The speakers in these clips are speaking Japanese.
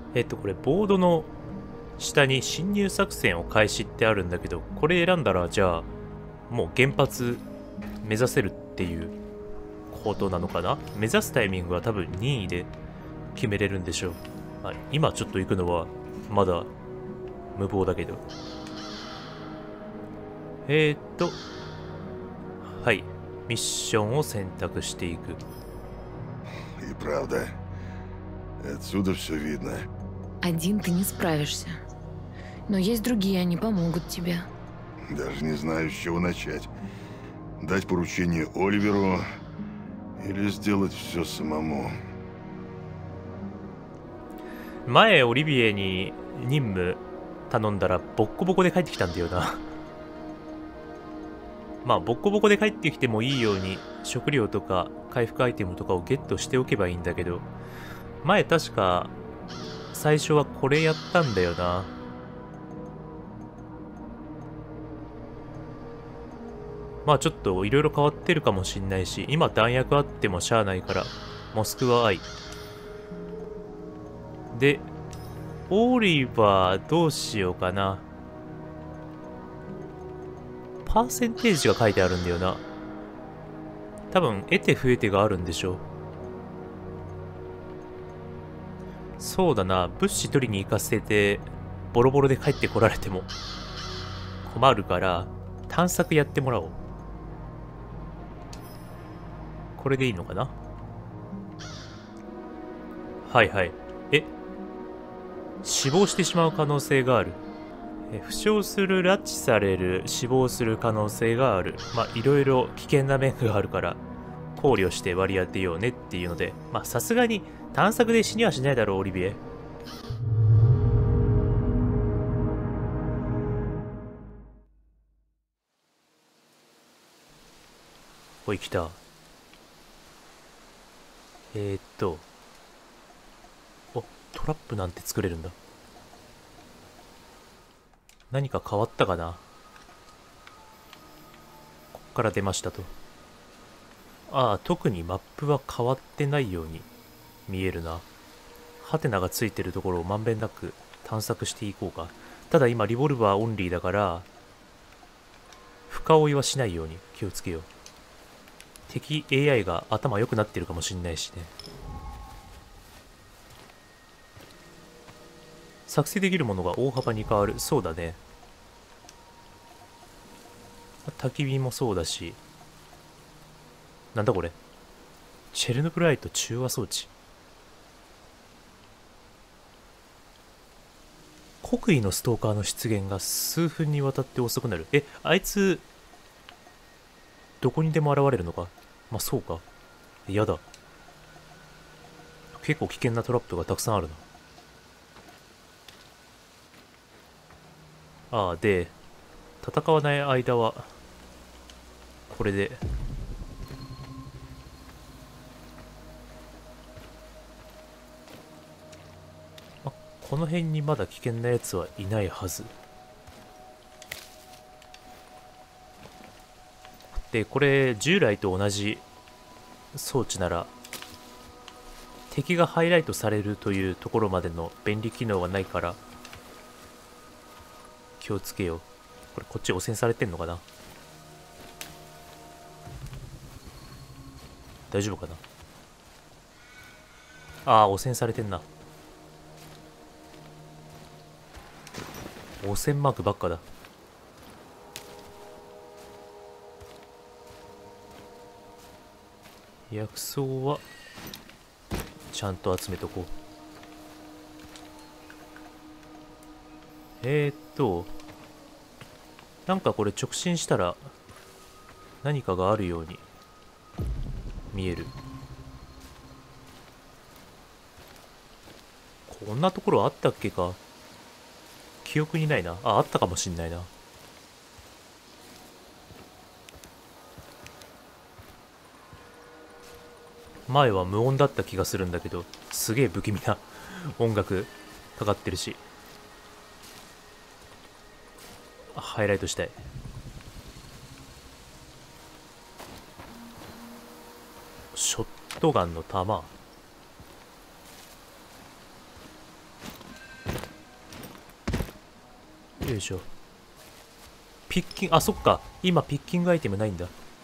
これボードの下に侵入作戦を開始ってあるんだけど、これ選んだらじゃあもう原発目指せるっていうことなのかな。目指すタイミングは多分任意で決めれるんでしょう。今ちょっと行くのはまだ無謀だけど。はい。ミッションを選択していく。 И правда, отсюда все видно. Один ты не справишься. Но есть другие, они помогут тебе. Даже не знаю, с чего начать. Дать поручение Оливеру или сделать все самому. 前オリビエに任務頼んだらボッコボコで帰ってきたんだよな。まあボッコボコで帰ってきてもいいように食料とか回復アイテムとかをゲットしておけばいいんだけど、前確か最初はこれやったんだよな。まあちょっといろいろ変わってるかもしんないし、今弾薬あってもしゃあないからモスクワアイで、オリバーどうしようかな。パーセンテージが書いてあるんだよな。多分得て増えてがあるんでしょう。そうだな、物資取りに行かせてボロボロで帰ってこられても困るから探索やってもらおう。これでいいのかな。はいはい。死亡してしまう可能性がある。負傷する、拉致される、死亡する可能性がある。まあいろいろ危険な面があるから考慮して割り当てようねっていうので、まあさすがに探索で死にはしないだろう、オリビエ。おい、来た。お、トラップなんて作れるんだ。何か変わったかな。こっから出ましたと。ああ、特にマップは変わってないように見えるな。ハテナがついてるところをまんべんなく探索していこうか。ただ今リボルバーオンリーだから深追いはしないように気をつけよう。敵 AI が頭良くなってるかもしんないしね。作成できるものが大幅に変わる。そうだね。焚き火もそうだし。なんだこれ。チェルノブライト中和装置。国威のストーカーの出現が数分にわたって遅くなる。あいつどこにでも現れるのか。まあそうか。やだ。結構危険なトラップがたくさんあるな。ああ、で、戦わない間は、これで。この辺にまだ危険なやつはいないはず。で、これ、従来と同じ装置なら、敵がハイライトされるというところまでの便利機能はないから、気をつけよう。これ、こっち汚染されてんのかな。大丈夫かな。ああ、汚染されてんな。汚染マークばっかだ。薬草はちゃんと集めとこう。なんかこれ直進したら何かがあるように見える。こんなところあったっけか。記憶にないな。あったかもしんないな。前は無音だった気がするんだけど、すげえ不気味な音楽かかってるし。ハイライトしたい。ショットガンの弾。 よいしょ。ピッキング、あ、そっか。今ピッキングアイテムないんだ。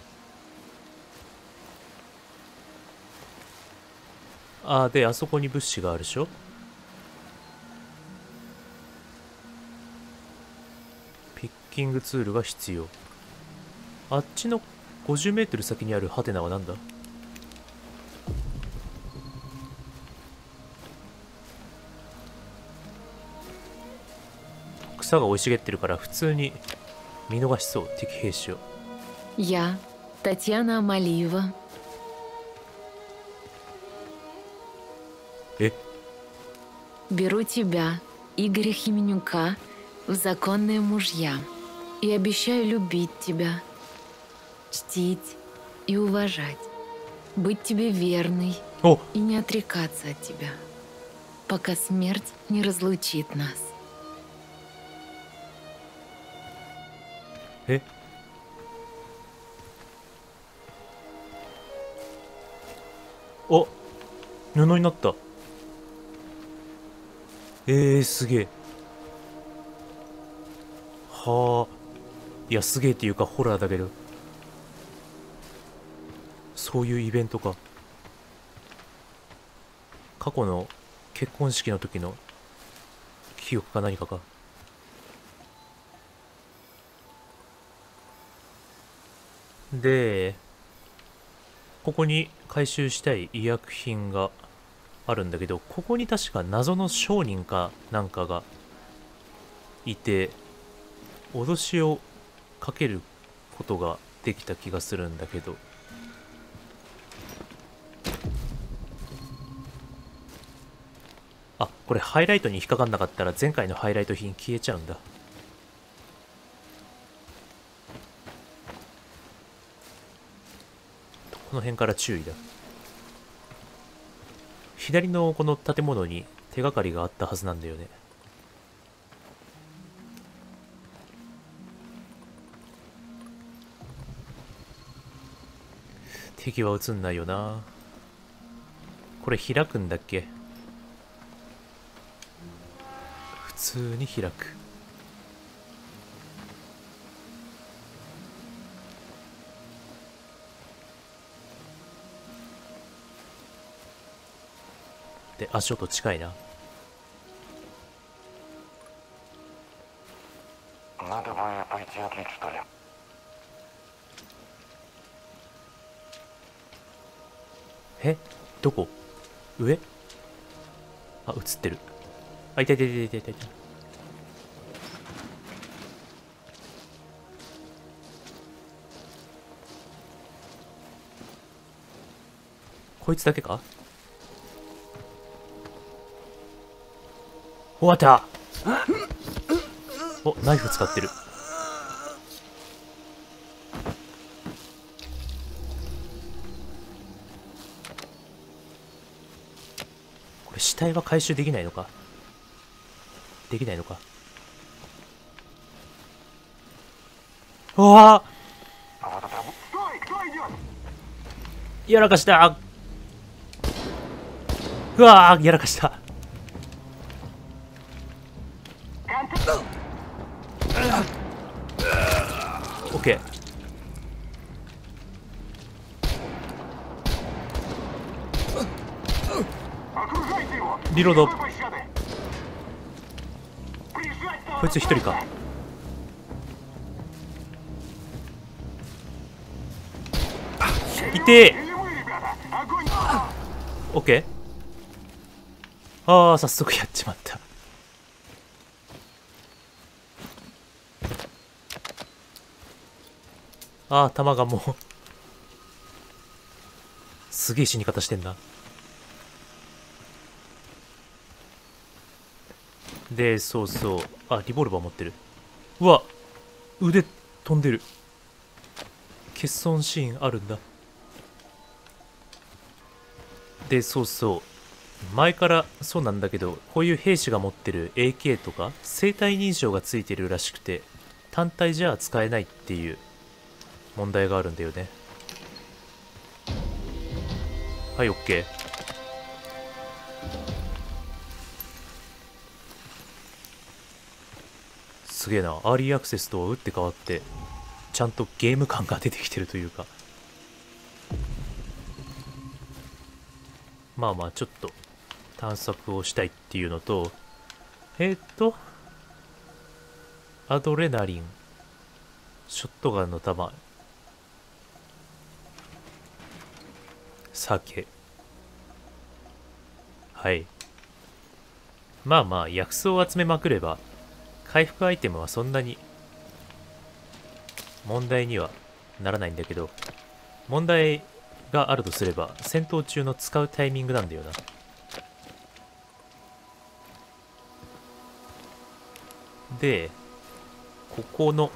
あ、で、あそこに物資があるでしょ。ピッキングツールが必要。あっちの50メートル先にあるハテナはなんだ。草が生い茂ってるから普通に見逃しそう、敵兵士を。 Я, Татьяна Амалиева. え、 Беру тебя, Игоря Хименюка, в законные мужья и обещаю любить тебя, чтить и уважать, быть тебе верной お、 и не отрекаться от тебя, пока смерть не разлучит нас. え、お、布になった。すげえ。はあ。いや、すげえっていうかホラーだけど、そういうイベントか。過去の結婚式の時の記憶か何かか。で、ここに回収したい医薬品があるんだけど、ここに確か謎の商人かなんかがいて、脅しをかけることができた気がするんだけど、あ、これハイライトに引っかかんなかったら前回のハイライト品消えちゃうんだ。この辺から注意だ。左のこの建物に手がかりがあったはずなんだよね。敵は映んないよな。これ開くんだっけ。普通に開く。で、足音近いな。 Надо бы пойти отлить, что ли? え、どこ？上？あ、映ってる。あ、いたいたいたいたいたいた。こいつだけか？終わった。お、ナイフ使ってる。これ死体は回収できないのか？できないのか？うわあ、やらかした。うわあ、やらかした。オッケー。リロード。こいつ一人か。いてー。オッケー。ああ、早速やっちまった。ああ、弾がもうすげえ死に方してんな。で、そうそう。あ、リボルバー持ってる。うわ、腕飛んでる。欠損シーンあるんだ。で、そうそう。前からそうなんだけど、こういう兵士が持ってる AK とか生体認証がついてるらしくて、単体じゃ使えないっていう問題があるんだよね。はい、 OK。 すげえな。アーリーアクセスとは打って変わってちゃんとゲーム感が出てきてるというか、まあまあちょっと探索をしたいっていうのと、アドレナリン、ショットガンの弾、酒。はい。まあまあ薬草を集めまくれば回復アイテムはそんなに問題にはならないんだけど、問題があるとすれば戦闘中の使うタイミングなんだよな。で、ここの、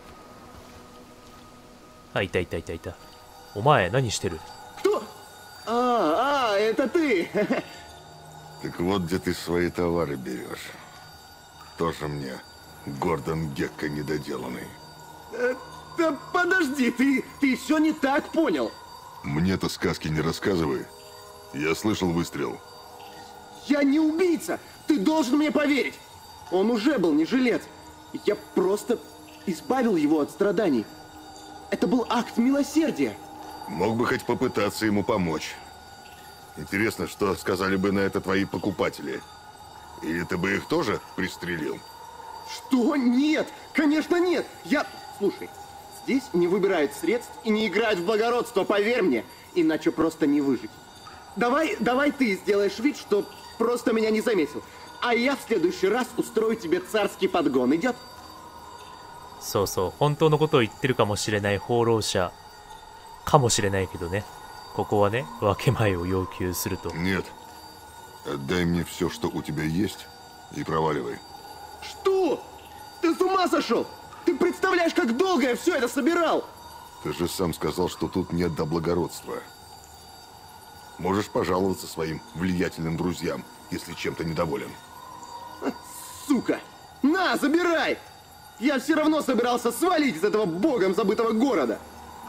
あ、いたいたいたいた。お前何してる？ Кто? Это ты. Так вот, где ты свои товары берешь. Тоже мне Гордон Гекко недоделанный. Да подожди, ты все не так понял. Мне-то сказки не рассказывай. Я слышал выстрел. Я не убийца. Ты должен мне поверить. Он уже был не жилец. Я просто избавил его от страданий. Это был акт милосердия. Мог бы хоть попытаться ему помочь. Интересно, что сказали бы на это твои покупатели. Или ты бы их тоже пристрелил? Что? Нет! Конечно нет! Слушай, здесь не выбирают средств и не играют в благородство, поверь мне. Иначе просто не выжить. Давай ты сделаешь вид, что просто меня не заметил. А я в следующий раз устрою тебе царский подгон. Идет? そうそう、本当のことを言ってるかもしれない放浪者かもしれないけどね、ここはね、分け前を要求すると。 Нет. Отдай мне все, что у тебя есть, и проваливай. Что? Ты с ума сошел? Ты представляешь, как долго я все это собирал? Ты же сам сказал, что тут нет до благородства. Можешь пожаловаться своим влиятельным друзьям, если чем-то недоволен. Сука! На, забирай! Я все равно собирался свалить из этого богом забытого города.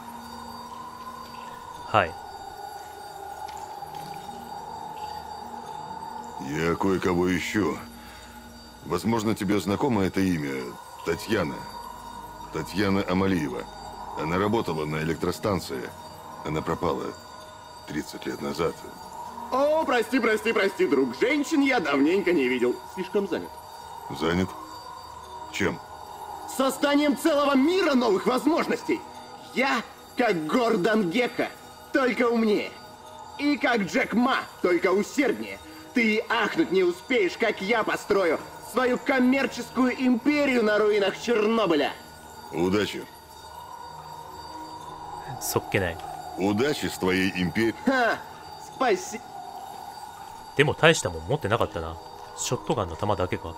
はい。 Я кое-кого ищу. Возможно, тебе знакомо это имя. Татьяна. Татьяна Амалиева. Она работала на электростанции. Она пропала 30 лет назад. О, прости, друг. Женщин я давненько не видел. Слишком занят. Занят? Чем? Созданием целого мира новых возможностей. Я как Гордон Гекко, только умнее. И как Джек Ма, только усерднее. Ты ахнуть не успеешь, как я построю свою коммерческую империю на руинах Чернобыля. Удачи. そっけない。 Удачи с твоей империей. Ха, спаси... でも大したもん持ってなかったな。ショットガンの弾だけか。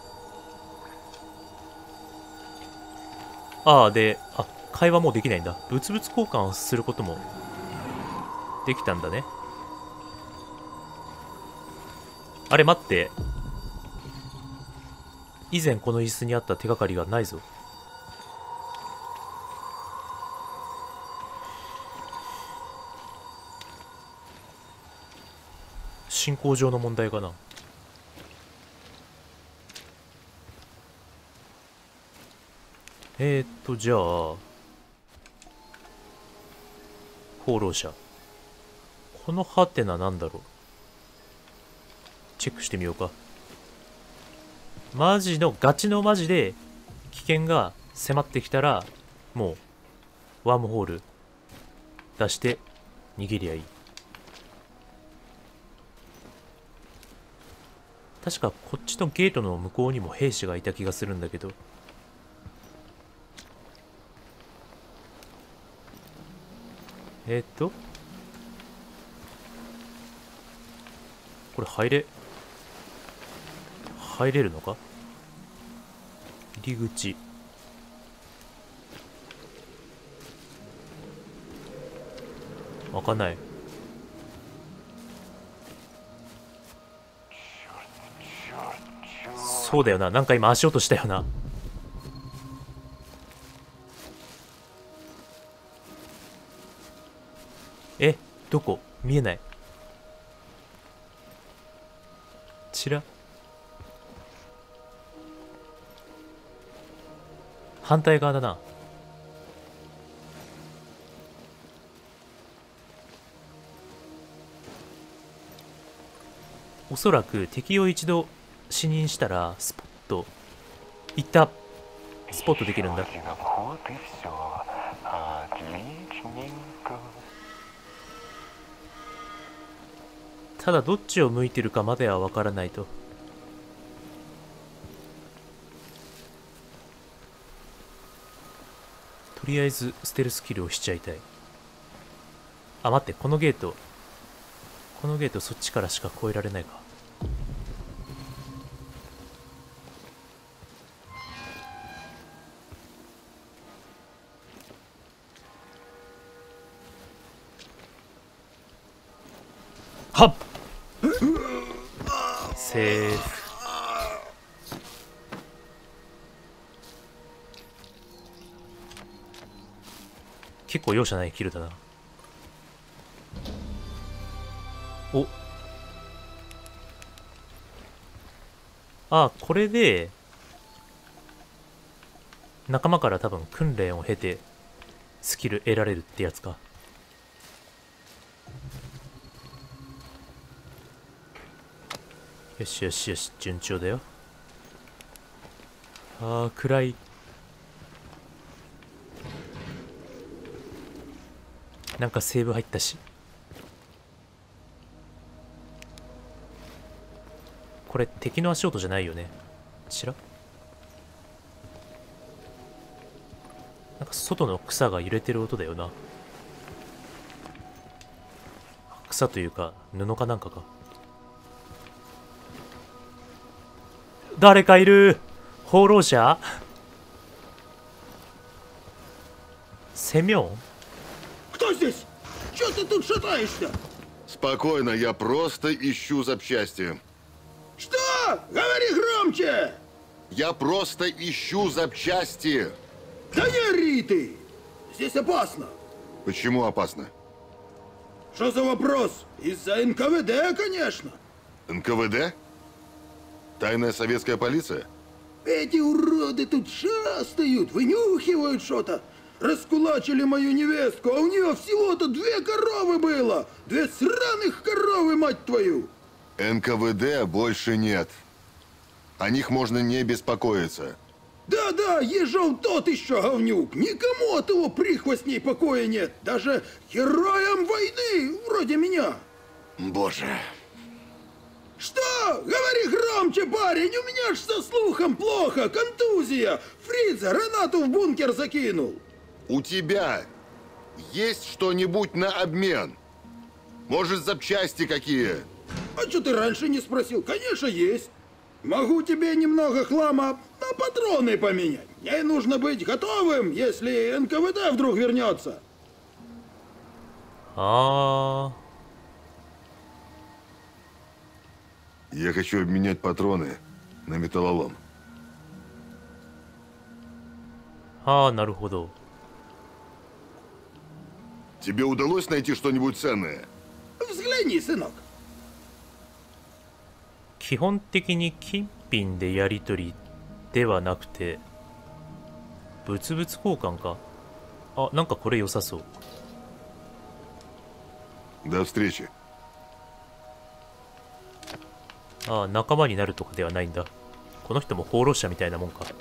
ああ、で、会話もうできないんだ。物々交換をすることもできたんだね。あれ待って、以前この椅子にあった手がかりがないぞ。進行上の問題かな。じゃあ放浪者、このハテナなんだろう。チェックしてみようか。マジのガチのマジで危険が迫ってきたらもうワームホール出して逃げりゃいい。確かこっちのゲートの向こうにも兵士がいた気がするんだけど。これ入れるのか。入り口。開かない。そうだよな、なんか今足音したよな。どこ？見えない。ちら。 反対側だな。おそらく敵を一度死認したらスポットいったスポットできるんだ。 Еще один обход и все. Отличненько. ただどっちを向いてるかまでは分からないと。とりあえずステルスキルをしちゃいたい。あ、待って、このゲートそっちからしか越えられないか。はっ、セーフ。結構容赦ないキルだな。お、あ、これで仲間から多分訓練を経てスキル得られるってやつか。よしよしよし、順調だよ。あー、暗い。なんかセーブ入ったし。これ敵の足音じゃないよね。ちら、なんか外の草が揺れてる音だよな。草というか布かなんかか。誰かいる。放浪者セミョン。 Кто здесь? Чё ты тут шатаешься? Спокойно, я просто ищу запчасти. Что? Говори громче! Я просто ищу запчасти. Да не ори ты! Здесь опасно. Почему опасно? Что за вопрос? Из-за НКВД, конечно. НКВД? Тайная советская полиция? Эти уроды тут шастают, вынюхивают что-то. Раскулачили мою невестку, а у нее всего-то 2 коровы было. 2 сраных коровы, мать твою. НКВД больше нет. О них можно не беспокоиться. Да-да, ежел тот еще говнюк. Никому от его прихвостней покоя нет. Даже героям войны, вроде меня. Боже. Что? Говори громче, парень, у меня ж со слухом плохо, контузия. Фриц гранату в бункер закинул. У тебя есть что-нибудь на обмен? Может, запчасти какие? А что ты раньше не спросил? Конечно, есть. Могу тебе немного хлама на патроны поменять. Мне нужно быть готовым, если НКВД вдруг вернется. А, Я хочу обменять патроны на металлолом. なるほど。 Тебе удалось найти что-нибудь ценное? Взгляни, сынок. 基本的に金品でやり取りではなくて物々交換か。あ、なんかこれ良さそう。 До встречи. あ、仲間になるとかではないんだ。この人も放浪者みたいなもんか。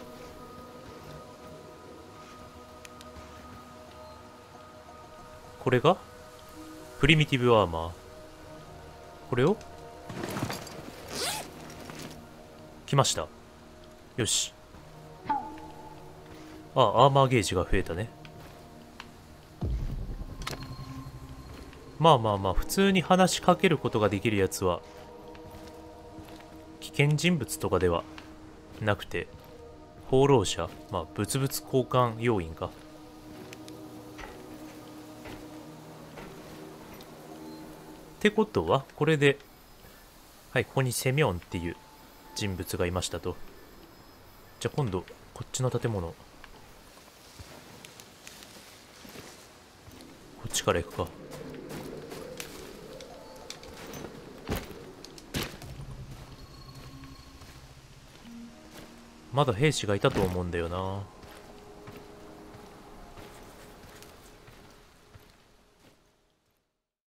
これがプリミティブアーマー。これを来ました。よし。あ、アーマーゲージが増えたね。まあまあまあ、普通に話しかけることができるやつは危険人物とかではなくて放浪者、まあ物々交換要員か。ってことはこれで、はい、ここにセミョンっていう人物がいましたと。じゃあ今度こっちの建物、こっちから行くか。まだ兵士がいたと思うんだよな。